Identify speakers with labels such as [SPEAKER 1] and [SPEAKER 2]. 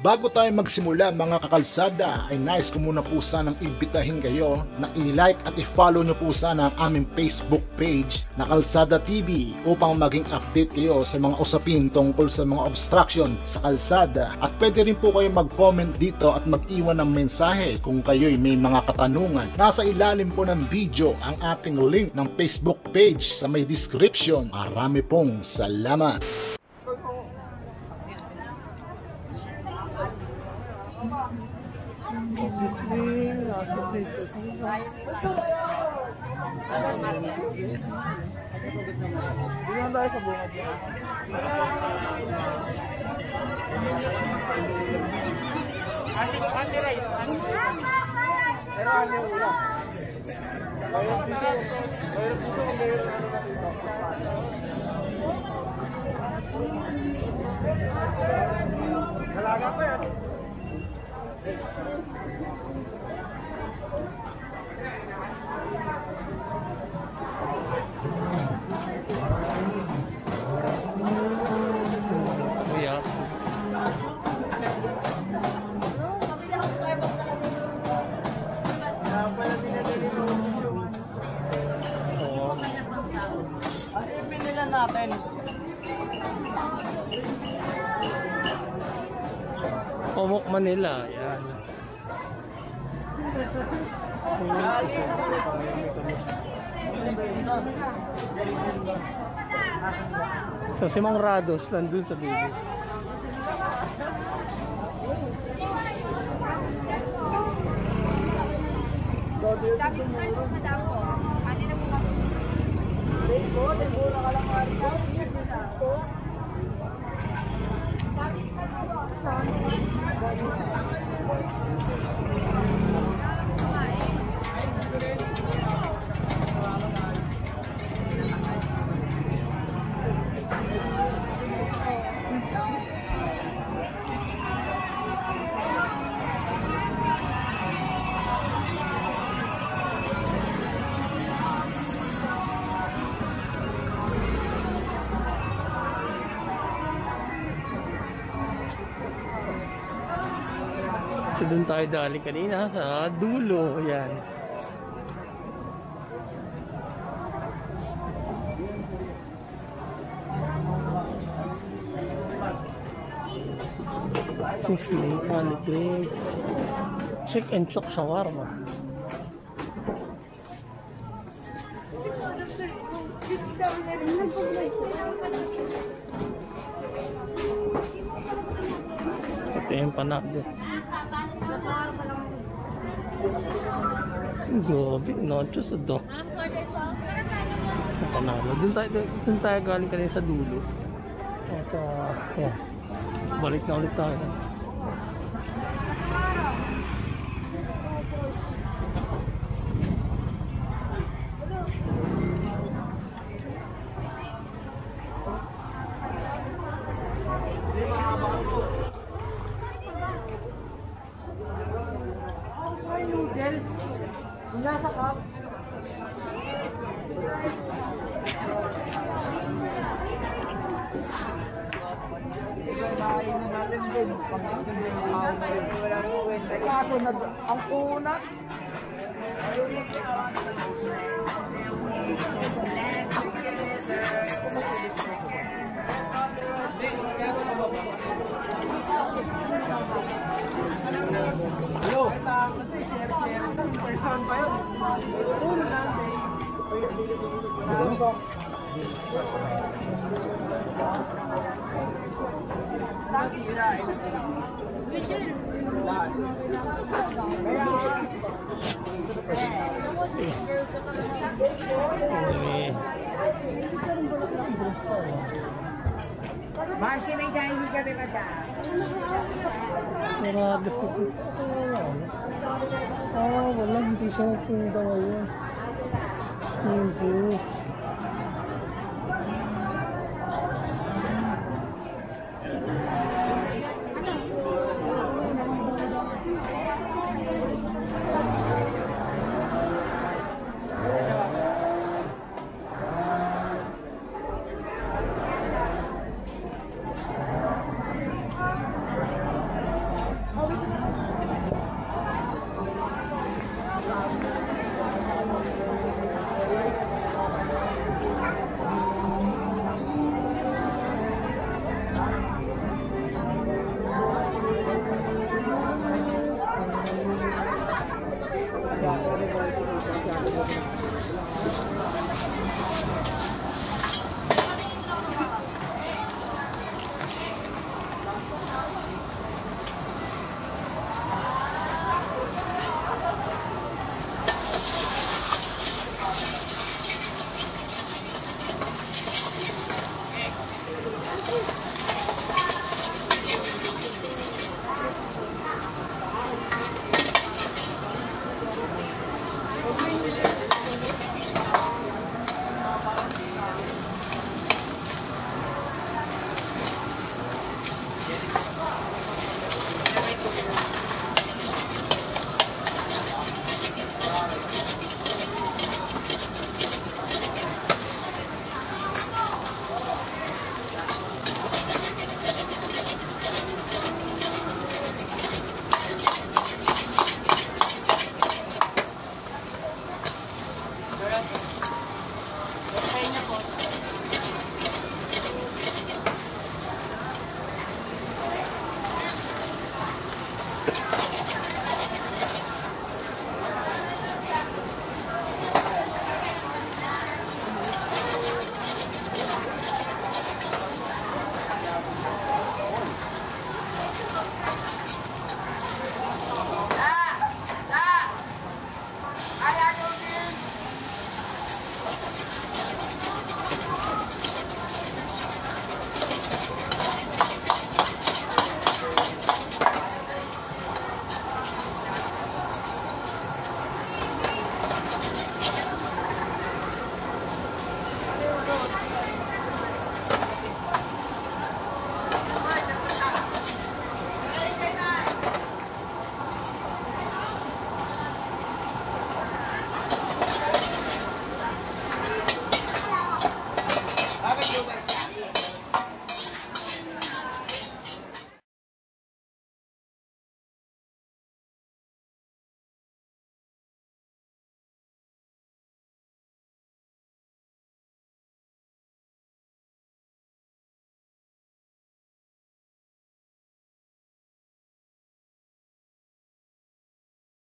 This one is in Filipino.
[SPEAKER 1] Bago tayo magsimula mga kakalsada, ay nais ko muna po sanang imbitahin kayo na i-like at i-follow nyo po sana ang aming Facebook page na Kalsada TV upang maging update kayo sa mga usapin tungkol sa mga obstruction sa kalsada. At pwede rin po kayo mag-comment dito at mag-iwan ng mensahe kung kayo'y may mga katanungan. Nasa ilalim po ng video ang ating link ng Facebook page sa may description. Marami pong salamat!
[SPEAKER 2] Diyan tayo sa bunga dyan. Ate rice. Pero ano yung ulam? Mayroon piso. Mayroon ano na dito. Dalaga pa yan. Natin.
[SPEAKER 3] Pomok Manila, yan. So si Mang Rados nandun sa dulo. So doon tayo dali kanina sa dulo, yan. Sizzling pancakes, chick and chok shawarma. Ito yung panakdo. Grabe, nacho sa do. Panalo. Doon tayo galing kanina sa dulo. At yeah. Balik na ulit tayo.
[SPEAKER 2] Noodles. Nasa cup. Kain na natin din. Kaso ang una. Hello. Person pa yun. Marcy, may dahil ka rin na.
[SPEAKER 3] Maragas na po. Wala. Hindi siya punta ngayon. Yung juice.
[SPEAKER 2] Ay!